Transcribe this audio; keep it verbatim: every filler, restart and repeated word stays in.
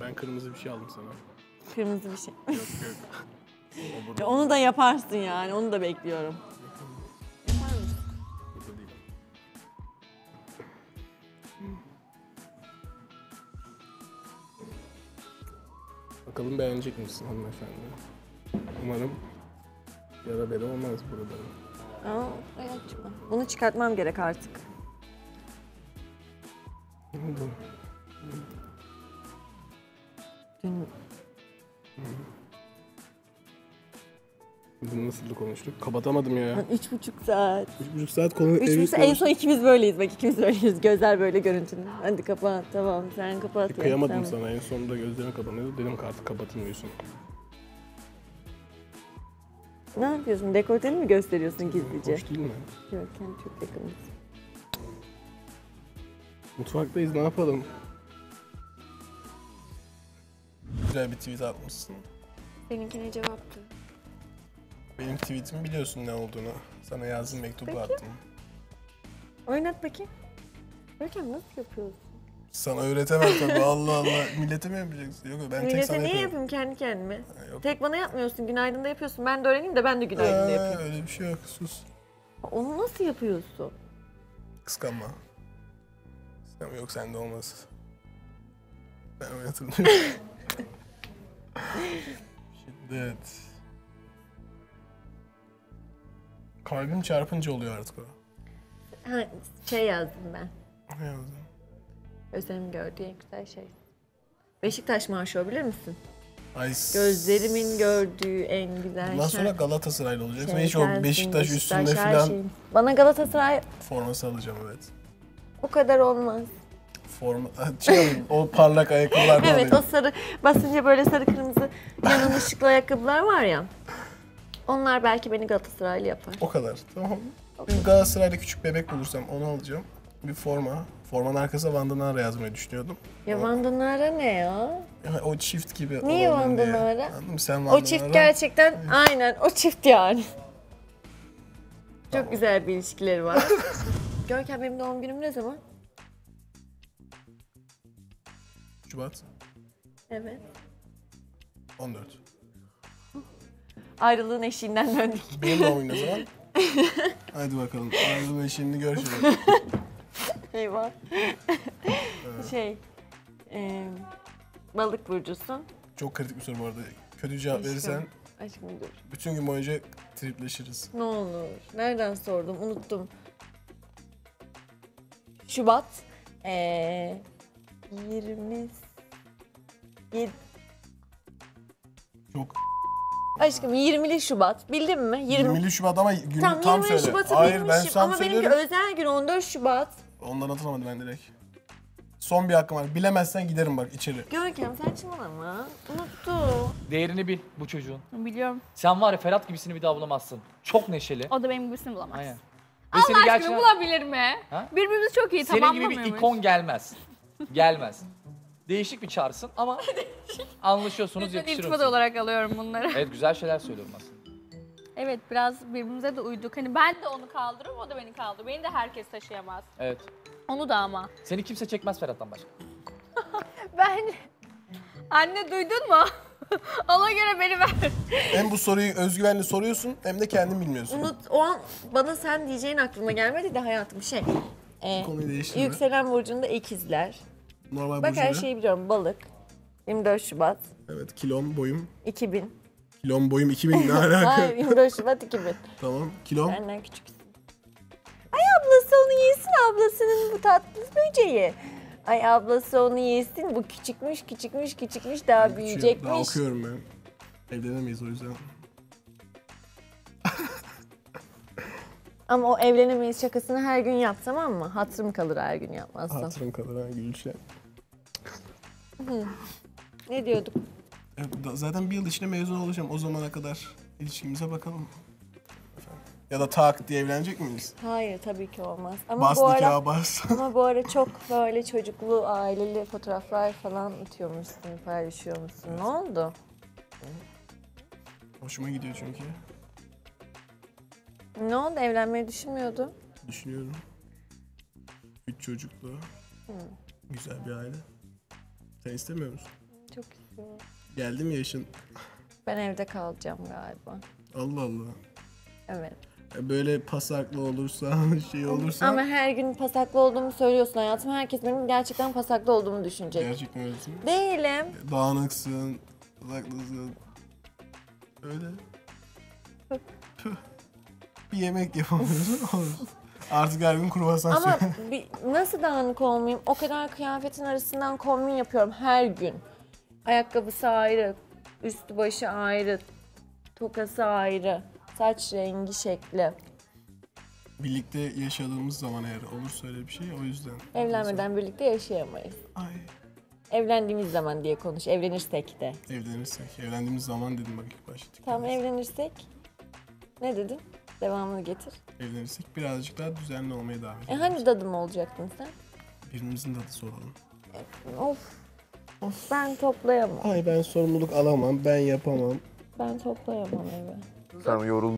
Ben kırmızı bir şey aldım sana. Kırmızı bir şey. Yok yok. Ya onu da yaparsın yani, onu da bekliyorum. Yapar mısın? Burada değil. Bakalım beğenecek misin hanımefendi? Umarım yara bere olmaz burada. Aa, evet, çıkma. Bunu çıkartmam gerek artık. Ne oldu? Dün Bunu nasıl da konuştuk? Kapatamadım ya. üç buçuk saat. Üç buçuk saat konu... Üç buçuk saat. En son ikimiz böyleyiz. Bak ikimiz böyleyiz. Gözler böyle görüntülü. Hadi kapat. Tamam. Sen kapat. ya, Kıyamadım tamam. sana. En sonunda gözlerim kapanıyordu. Dedim ki artık kapatın uyusun. Ne yapıyorsun? Dekolteni mi gösteriyorsun gizlice? Hoş değil mi? Görkem çok yakınız. Mutfaktayız. Ne yapalım? Güzel bir tweet atmışsın. Seninkine cevaptı. Benim tweetimi biliyorsun ne olduğunu. Sana yazdım, mektubu Peki. attım. Oynat bakayım. Görkem nasıl yapıyorsun? Sana öğretemem tabii. Allah Allah. Millete mi yapacaksın? Yok ben tek Millete sana niye yapıyorum. yapayım kendi kendime? Ha, yok. Tek bana yapmıyorsun. Günaydın'da yapıyorsun. Ben de öğreneyim de ben de günaydın'da Ee, yapayım. öyle bir şey yok. Sus. Onu nasıl yapıyorsun? Kıskanma. Kıskanma yok sende olmaz. Ben oynatırım. Şiddet. Kalbim çarpınca oluyor artık o. Ha, şey yazdım ben. Ne yazdın? Gözlerimin gördüğü en güzel şey. Beşiktaş marşı o, bilir misin? Ay, Gözlerimin gördüğü en güzel bundan şey. sonra Galatasaraylı olacaksın. Şey, Hiç o sensin, Beşiktaş üstünde her falan şeyim. Bana Galatasaray forması alacağım evet. o kadar olmaz. Forma, şey alayım, o parlak ayakkabılardan Evet, alayım. o sarı basınca böyle sarı kırmızı yanın ışıklı ayakkabılar var ya. Onlar belki beni Galatasaraylı yapar. O kadar. Tamam. Bir Galatasaray'da küçük bebek bulursam onu alacağım. Bir forma. Formanın arkasına Vandanara yazmayı düşünüyordum. Ya Vandanara ne ya? Yani o çift gibi Niye olalım diye. Vandanara? Anladın mı? Sen O Vandanara. çift gerçekten aynen o çift yani. Çok güzel bir ilişkileri var. Görkem benim doğum günüm ne zaman? Şubat Evet. on dört. Ayrılığın eşiğinden döndük. Benim doğum günüm ne zaman? Hadi bakalım. Arzum eşiğini gör şimdi. Eyvah. şey, e, balık burcusun. Çok kritik bir soru bu arada. Kötü cevap Aşkım. verirsen Aşkım dur. bütün gün boyunca tripleşiriz. Ne olur. Nereden sordum? Unuttum. Şubat. Ee, yirmi yedi. Çok Aşkım yirmili Şubat. Bildin mi? yirmi. yirmili Şubat ama günü Tam, tam yirmili söyle. Şubat'ı Hayır ben bilmişim tam ama benimki söylüyorum. özel gün on dört Şubat. Ondan atılamadı ben direkt. Son bir hakkım var. Bilemezsen giderim bak içeri. Görkem saçmalama. Unuttu. Değerini bil bu çocuğun. Biliyorum. Sen var ya Ferhat gibisini bir daha bulamazsın. Çok neşeli. O da benim gibisini bulamaz. Aynen. Ve Allah seni aşkına gerçekten- bulabilir mi? Ha? Birbirimizi çok iyi Senin gibi tamamlamıyor bir muyuz? ikon gelmez. Gelmez. Değişik bir çarsın ama anlaşıyorsunuz, Lütfen iltifat yakışıyorsunuz. olarak alıyorum bunları. Evet, güzel şeyler söylüyorum aslında. Evet, biraz birbirimize de uyduk. Hani ben de onu kaldırırım, o da beni kaldırır. Beni de herkes taşıyamaz. Evet. Onu da ama. Seni kimse çekmez Ferhat'tan başka. Ben... Anne duydun mu? Ona göre beni ver. Hem bu soruyu özgüvenle soruyorsun hem de kendin bilmiyorsun. Unut. O an bana sen diyeceğin aklıma gelmedi de hayatım şey. E, Konuyu değiştirme. yükselen burcunda ikizler. Normal Bak her burcu ne? şeyi biliyorum. Balık. yirmi dört Şubat. Evet kilom boyum. iki bin. Kilom boyum iki bin ne alaka? Hayır, yirmi dört Şubat iki bin. Tamam kilom. Benden küçüksün. Ay ablası onu yesin, ablasının bu tatlı böceği. Ay ablası onu yesin, bu küçükmüş, küçükmüş, küçükmüş, daha Daha büyüyecekmiş. okuyorum ben. Evlenemeyiz o yüzden. Ama o evlenemeyiz şakasını her gün yap, tamam mı? Hatırım kalır her gün yapmazsan. Hatırım kalır ha Gülşen. Ne diyorduk? E, da- Zaten bir yıl içinde mezun olacağım. O zamana kadar ilişkimize bakalım. Efendim. Ya da tak diye evlenecek miyiz? Hayır tabii ki olmaz. Ama Bas bu ara, nikahı bas. ama bu ara çok böyle çocuklu, aileli fotoğraflar falan atıyormuşsun, paylaşıyormuşsun. Ne oldu? Hoşuma gidiyor çünkü. Ne oldu? Evlenmeyi düşünmüyordun. Düşünüyorum. Üç çocuklu. Güzel bir aile. Sen istemiyor musun? çok istiyorum. Geldi mi yaşın? Ben evde kalacağım galiba. Allah Allah. Evet. Böyle pasaklı olursa, şey olursa... Ama her gün pasaklı olduğumu söylüyorsun hayatım. Herkes benim gerçekten pasaklı olduğumu düşünecek. Gerçekten öylesin. Değilim. Dağınıksın, pasaklısın. Öyle. Tüh. Bir yemek yapamıyorsun. Olur. Artık her gün kruvasan Ama söyle. bir, nasıl dağınık olmayayım? O kadar kıyafetin arasından kombin yapıyorum her gün. Ayakkabısı ayrı, üstü başı ayrı, tokası ayrı, saç rengi, şekli. Birlikte yaşadığımız zaman eğer olursa öyle bir şey o yüzden. Evlenmeden birlikte yaşayamayız. Ay. Evlendiğimiz zaman diye konuş, evlenirsek de. Evlenirsek. Evlendiğimiz zaman dedim bak ilk başta. Tamam evlenirsek. Ne dedin? Devamını getir. Evlenirsek birazcık daha düzenli olmaya devam E edelim. hani dadım olacaktın sen? Birimizin de adı soralım. Of. Of ben toplayamam. Ay ben sorumluluk alamam, ben yapamam. Ben toplayamam eve. Sen yoruldun.